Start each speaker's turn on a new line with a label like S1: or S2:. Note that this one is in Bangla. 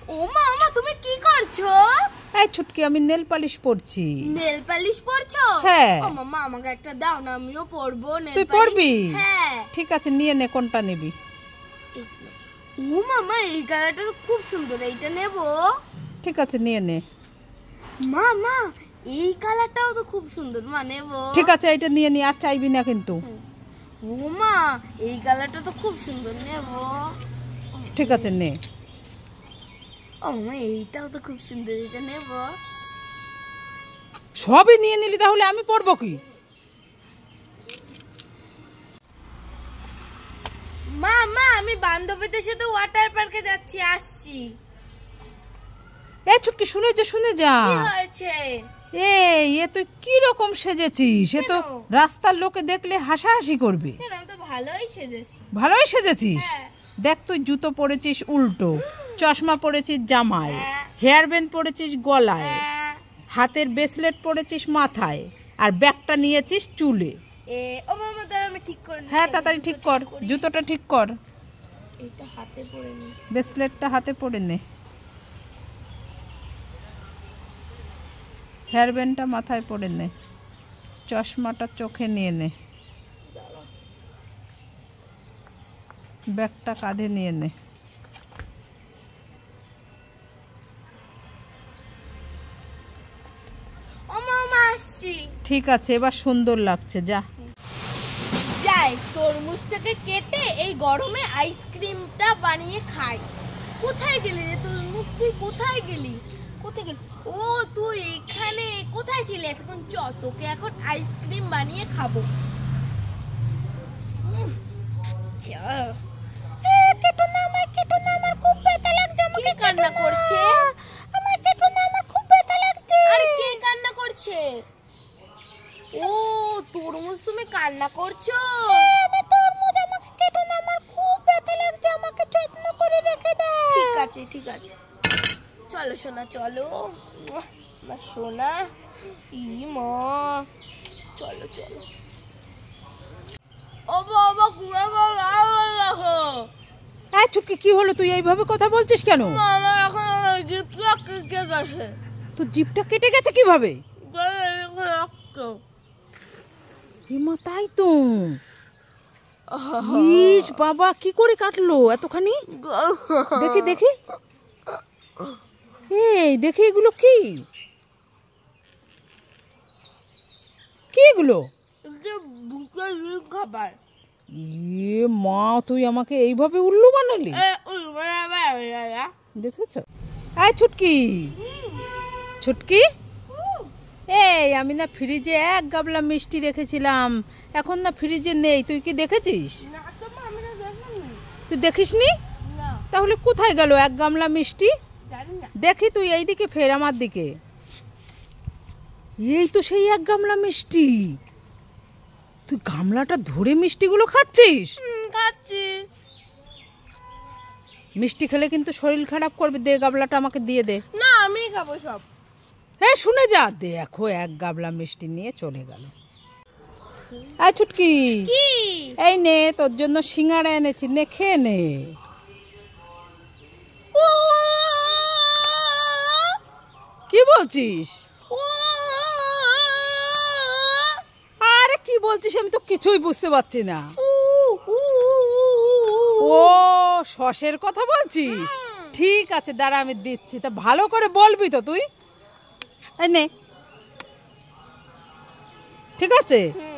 S1: ও মা তুমি কি করছো?
S2: এই ছুটকি আমি নেল পালিশ পরছি।
S1: নেল পালিশ পরছো?
S2: হ্যাঁ।
S1: ও মামা আমাকে একটা দাও না, আমিও পরবো নেল পালিশ।
S2: তুই পরবি?
S1: হ্যাঁ।
S2: ঠিক আছে নিয়ে নে, কোনটা নিবি?
S1: ও মামা এই কালারটা তো খুব সুন্দর, এইটা নেব।
S2: ঠিক আছে নিয়ে নে।
S1: মামা এই কালারটাও তো খুব সুন্দর, মা নেব।
S2: ঠিক আছে এইটা নিয়ে নি, আর চাইবি না কিন্তু।
S1: ও মা এই কালারটা তো খুব সুন্দর, নেব।
S2: ঠিক আছে নে।
S1: ও মা এইটাও তো খুব সুন্দর, এটা নেব।
S2: সবই নিয়ে নিলি তাহলে আমি পরবো কি?
S1: মা আমি বান্ধবীদের সাথে ওয়াটার পার্কে যাচ্ছি, আসছি।
S2: এই ছুটকি শুনে যা।
S1: কি হয়েছে?
S2: এ তুই কি রকম সেজেছিস? সে তো রাস্তার লোকে দেখলে হাসাহাসি করবে।
S1: আমি তো ভালোই সেজেছি।
S2: ভালোই সেজেছিস?
S1: হ্যাঁ।
S2: দেখ তুই জুতো পরেছিস উল্টো, চশমা পরেছিস জামায়, হেয়ার ব্যান্ড পরেছিস গলায়, হাতের ব্রেসলেট পরেছিস মাথায়, আর ব্যাগটা নিয়েছিস চুলে।
S1: ও মামা দাঁড়া আমি ঠিক করে নিচ্ছি।
S2: হ্যাঁ তাড়াতাড়ি ঠিক কর, জুতোটা ঠিক কর।
S1: এটা হাতে পরে নি,
S2: ব্রেসলেটটা হাতে পরে নে, হেয়ার ব্যান্ডটা মাথায় পরে নে, চশমাটা চোখে নিয়ে নে, ব্যাগটা কাঁধে নিয়ে নে।
S1: ও মামা আসছি।
S2: ঠিক আছে এবার সুন্দর লাগছে, যা।
S1: যাই তরমুজটাকে কেটে এই গরমে আইসক্রিমটা বানিয়ে খাই। কোথায় গেলি রে তরমুজ, তুই কোথায় গেলি? ও তুই এখানে কোথায় ছিলি এখন? চ তোকে এখন আইসক্রিম বানিয়ে খাবো। কেটো না আমার খুব ব্যথা লাগছে। আমাকে কান্না করছে? আমার কেটো না, আমার খুব ব্যথা লাগছে। আরে কে কান্না করছে? ও তরমুজ তুমি কান্না করছো? আমি তরমুজ, আমাকে কেটো না, আমার খুব ব্যথা লাগছে, আমাকে যত্ন করে রেখে দাও। ঠিক আছে চলো সোনা চলো, আমার সোনা। ই মা চলো ও বাবা গুয়া গো।
S2: এই ছুটকি কি হলো? তুই এইভাবে কথা বলছিস কেন?
S1: মামা এখন জিপটা কেটে গেছে।
S2: তোর জিভটা কেটে গেছে কিভাবে? মা তাই তো। ইস বাবা, কি করে কাটলো এতখানি? দেখি এই দেখি এগুলো কি এগুলো?
S1: খাবার।
S2: মা তুই আমাকে এইভাবে উল্লু বানালি? দেখেছো? এই ছুটকি এই আমি না ফ্রিজে এক গাবলা মিষ্টি রেখেছিলাম, এখন না ফ্রিজে নেই, তুই কি দেখেছিস? তুই দেখিসনি? তাহলে কোথায় গেল এক গামলা মিষ্টি? দেখি তুই এইদিকে ফের আমার দিকে। এই তো সেই এক গামলা মিষ্টি। তুই গামলাটা ধরে মিষ্টিগুলো খাচ্ছিস?
S1: খাচ্ছি।
S2: মিষ্টি খেলে কিন্তু শরীর খারাপ করবে, দে গামলাটা আমাকে দিয়ে দে।
S1: না আমি খাবো সব।
S2: হ্যাঁ শুনে যা, দেখো এক গামলা মিষ্টি নিয়ে চলে গেল। এই ছুটকি
S1: কি?
S2: এই নে তোর জন্য সিঙ্গারা এনেছি, নে খেয়ে নে। কি বলছিস? আরে কি বলছিস আমি তো কিছুই বুঝতে পারছি না। ও সসের কথা বলছিস? ঠিক আছে দাঁড়া আমি দিচ্ছি, তা ভালো করে বলবি তো তুই। এই নে, ঠিক আছে।